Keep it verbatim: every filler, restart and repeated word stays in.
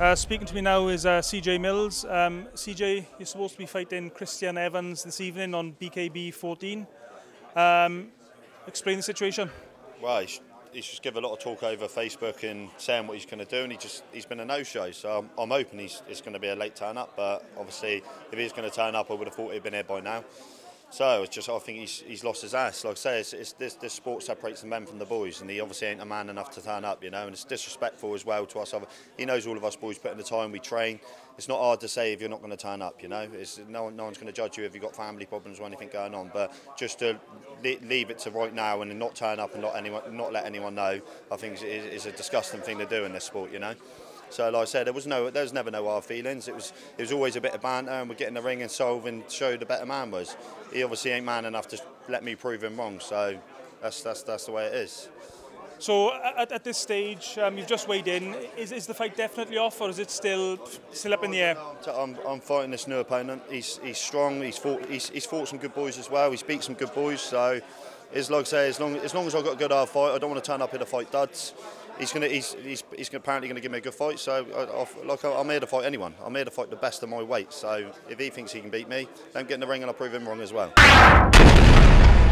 Uh, speaking to me now is uh, C J Mills. Um, C J, you're supposed to be fighting Christian Evans this evening on B K B fourteen. Um, explain the situation. Well, he's, he's just given a lot of talk over Facebook and saying what he's going to do, and he just he's been a no-show. So I'm, I'm hoping he's it's going to be a late turn up. But obviously, if he's going to turn up, I would have thought he'd been here by now. So it's just I think he's he's lost his ass. Like I say, it's, it's this this sport separates the men from the boys, and he obviously ain't a man enough to turn up, you know. And it's disrespectful as well to us. He knows all of us boys put in the time, we train. It's not hard to say if you're not going to turn up, you know. It's no no one's going to judge you if you've got family problems or anything going on. But just to leave it to right now and not turn up and not anyone not let anyone know, I think is, is a disgusting thing to do in this sport, you know. So, like I said, there was no, there was never no hard feelings. It was, it was always a bit of banter, and we'd get in the ring and solve and show who the better man was. He obviously ain't man enough to let me prove him wrong. So, that's that's that's the way it is. So, at, at this stage, um, you've just weighed in. Is is the fight definitely off, or is it still still up in the air? I'm, I'm fighting this new opponent. He's he's strong. He's fought he's, he's fought some good boys as well. He's beat some good boys. So, it's like I say, as long as long as I've got a good hard fight, I don't want to turn up here to fight duds. He's gonna. He's. He's. He's apparently going to give me a good fight. So, I, I, like, I'm here to fight anyone. I'm here to fight the best of my weight. So, if he thinks he can beat me, then get in the ring and I'll prove him wrong as well.